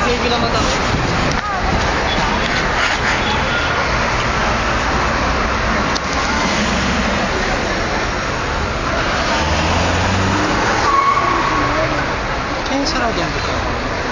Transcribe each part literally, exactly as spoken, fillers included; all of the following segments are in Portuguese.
veio Vila Madalena. Quem será o dono do carro?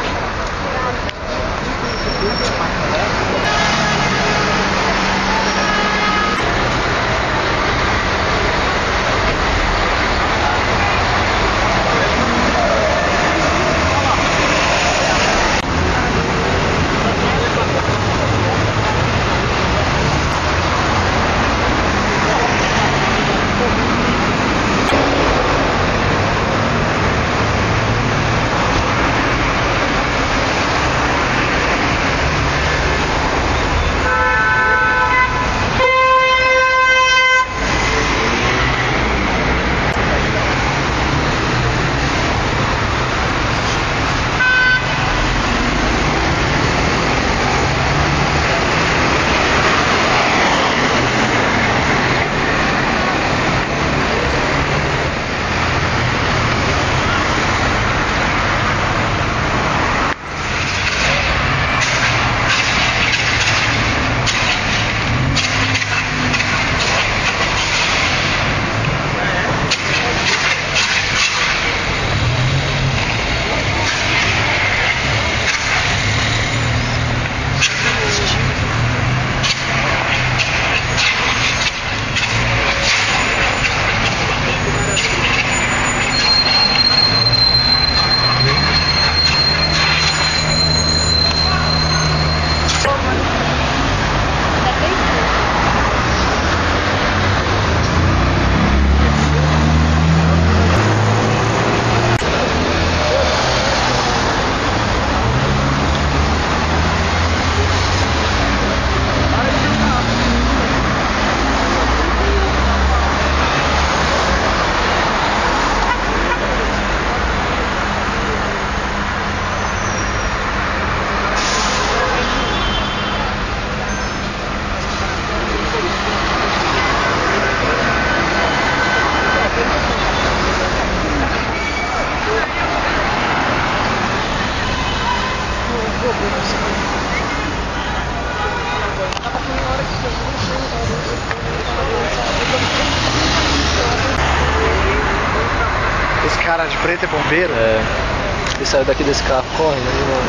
Esse cara de preto é bombeiro? É. Ele saiu daqui desse carro correndo,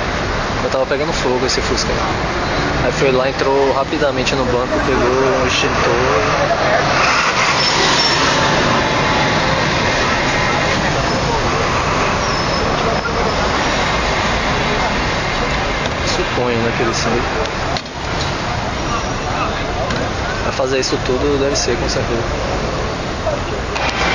eu tava pegando fogo esse Fusca. Aí foi lá, entrou rapidamente no banco, pegou o extintor. Suponho, né, que ele saiu. Vai fazer isso tudo, deve ser, com certeza.